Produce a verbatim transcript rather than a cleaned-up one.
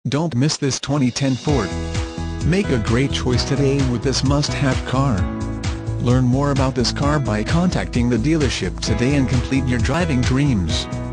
Don't miss this twenty ten Ford. Make a great choice today with this must-have car. Learn more about this car by contacting the dealership today and complete your driving dreams.